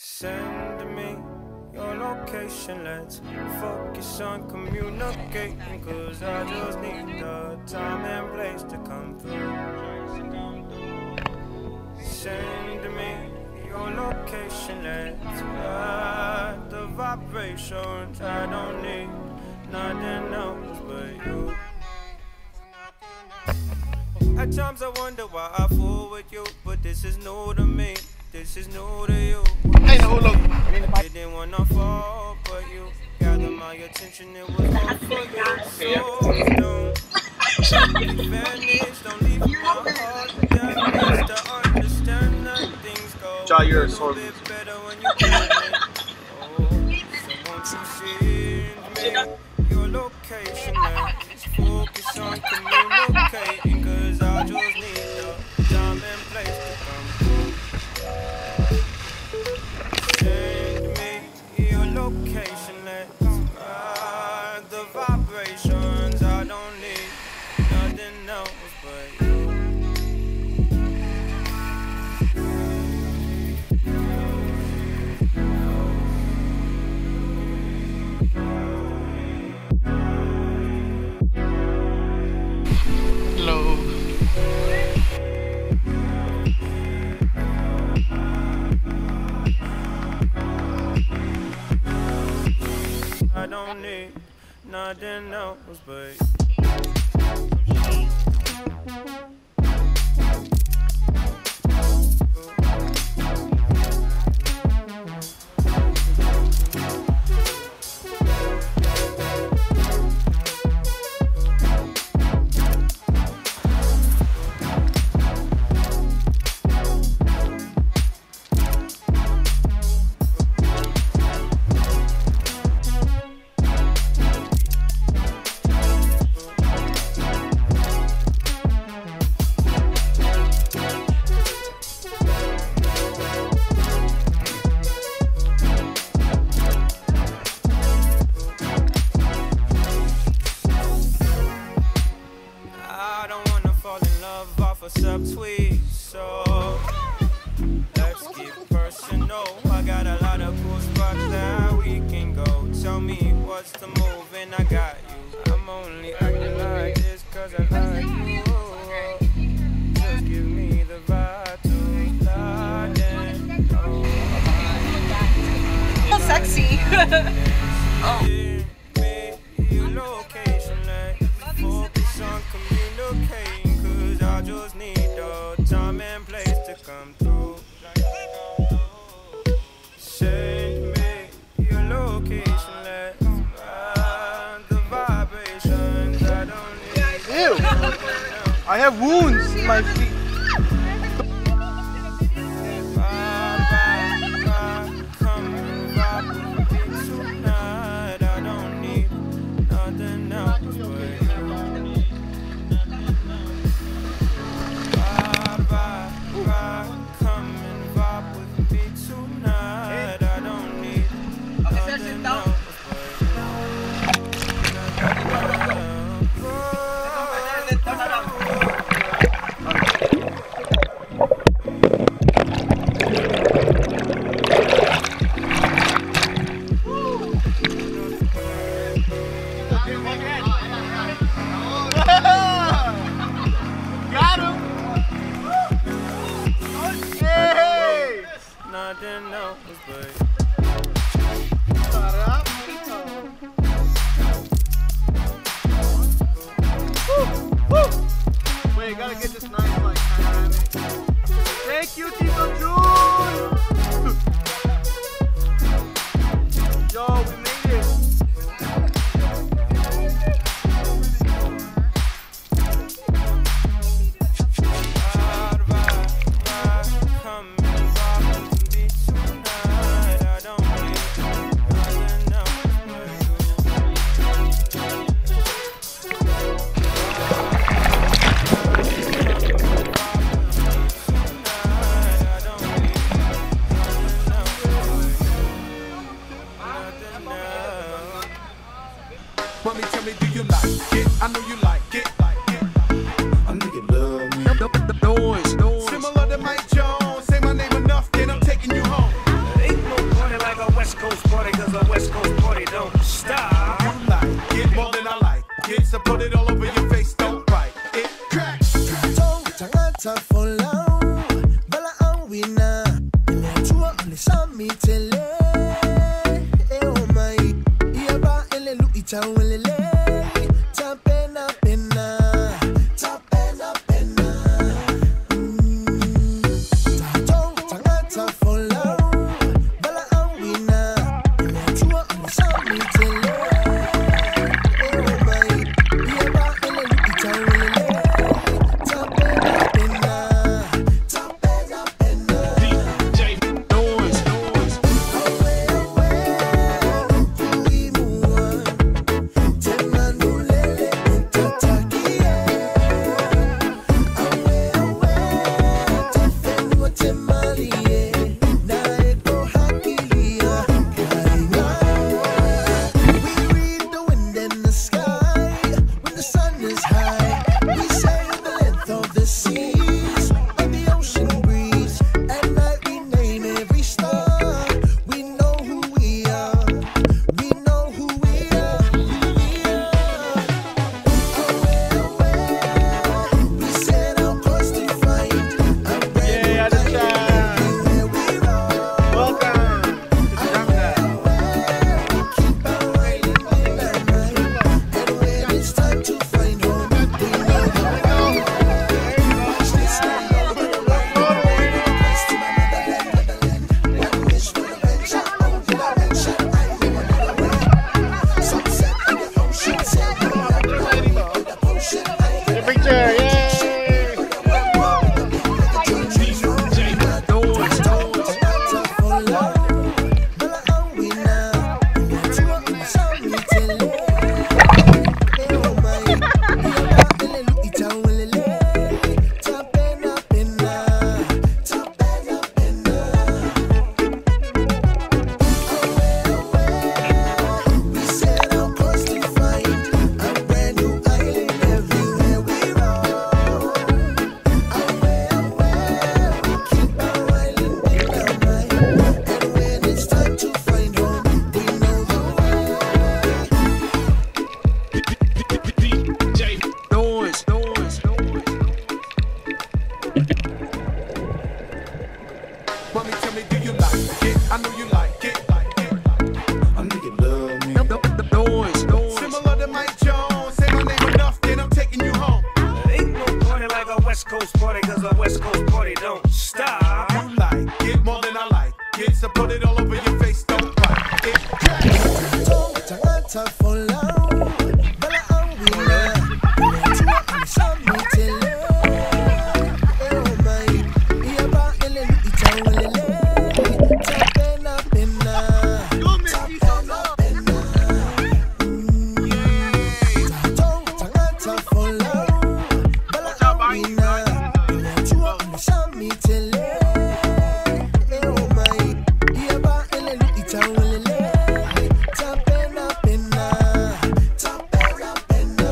Send me your location, let's focus on communicating, cause I just need the time and place to come through. Send me your location, let's ride the vibrations. I don't need nothing else but you. At times I wonder why I fool with you, but this is new to me. This is new to you. Hey, hold up. Didn't wanna fall, but you gathered my attention. It was all for you. So don't vanish, don't leave my heart damaged. To understand that things go Try your a little bit better when you get me. Oh, so won't you send me your location? Let's focus on communicating, cause I just need the time and place to come through. Send me your location, let's ride the vibrations. I don't need nothing else but you. Hello. I don't need nothing else but for subtweet, so let's get personal. I got a lot of cool spots that we can go. Tell me what's the move and I got you. I'm only acting like this cause I like you. Just give me the vibe to slide and go. So sexy. Oh. Your location, let's focus on communicating, cause I just need the time and place to come through. Send me your location, let's ride the vibrations. I don't need. Ew! I have wounds in my feet. Got him! Hey! Nothing else but wait, you gotta get this nice like panoramic. Thank you, Tito June! Yo, we made it! Coast party, cause a West Coast party don't stop. You like it more than I like it, so put it all over your face, don't bite it. Crack. Tangata for long, bala ang wina. Ilechua ulisa mi tele. Oh my, iya ba ele lu ita welele. Tapena pena, tapena pena. Tangata for long, bala ang wina. Ilechua ulisa mi tele. Oh my, iya ba ele lu ita welele. Mommy, tell me, do you like it? I know you like it. I know you love me. Similar to Mike Jones, say my name enough, then I'm taking you home. Ain't no party like a West Coast party, cause a West Coast party don't stop. You like it more than I like it, so put it all over your face, don't bite it. Tangata for long, bala ang wina. Ilechua ulisa mi tele. Oh my, iya ba ele lu ita welele. Tapena pena, tapena pena. Tangata for long, bala ang wina. Ilechua ulisa mi tele. Oh my, iya ba ele lu ita welele. Tapena pena, tapena pena.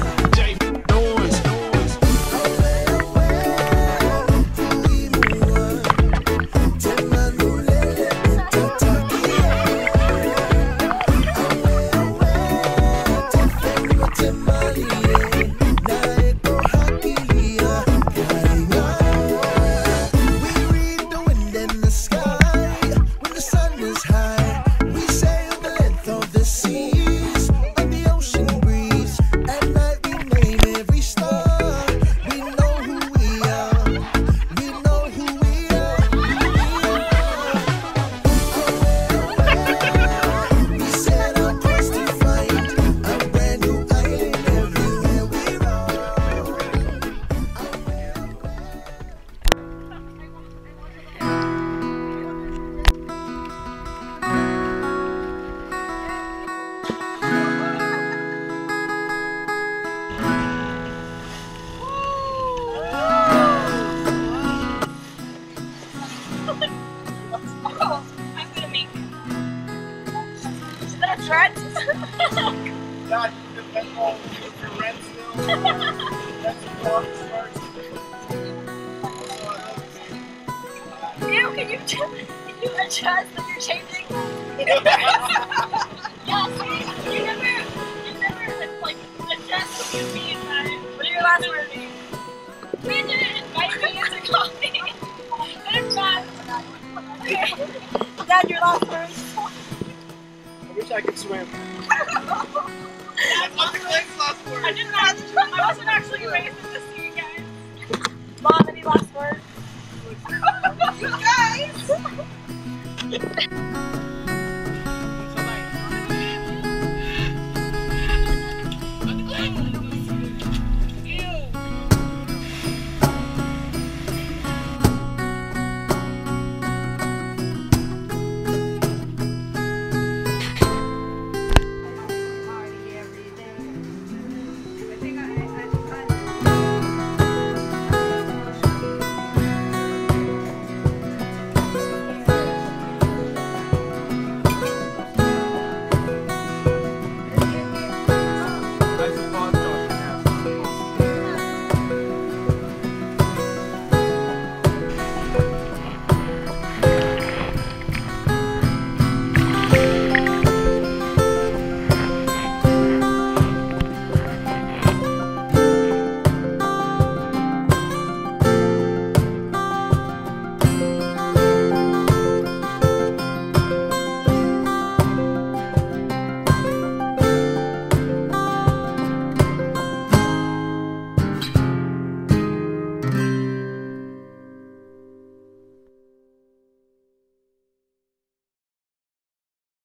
Oh, I'm gonna make it. Is that a threat? God, you can home with your rent still. That's a long start. Ew, can you adjust that you're changing? Yeah, see, you never like suggested me that. What are your last words? We didn't invite me into coffee. And Dad. Okay. Dad, your last words. I wish I could swim. What's Claire's last word? I wasn't actually raised in the sea, guys. Mom, any last words? You guys!